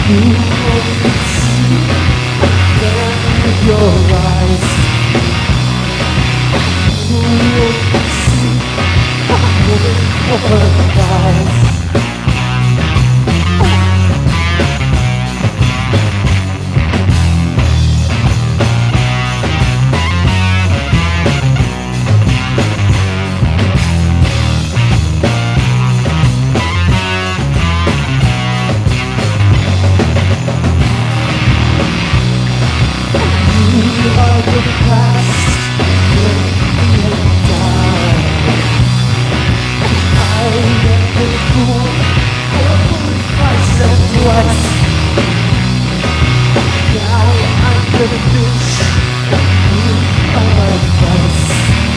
You only see them with your eyes. You only see with your eyes. The past when we had died. I am the fool for twice and twice. Now I'm the fish, you are my vice.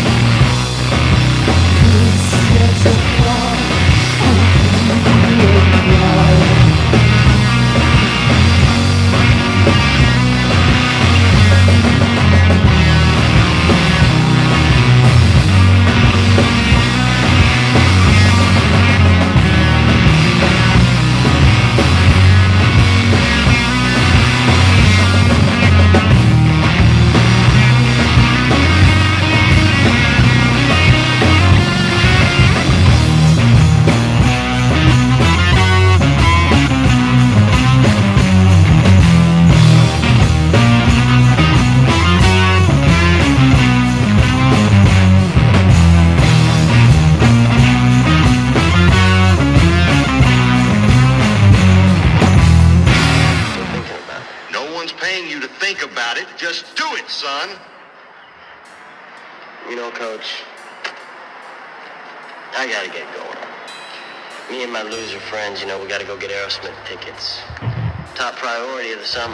Please get your far and you alive. Paying you to think about it. Just do it, son. You know, Coach, I gotta get going. Me and my loser friends, you know, we gotta go get Aerosmith tickets. Top priority of the summer.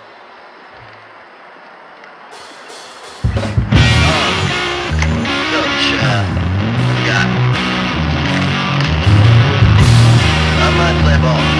Coach, I might play ball.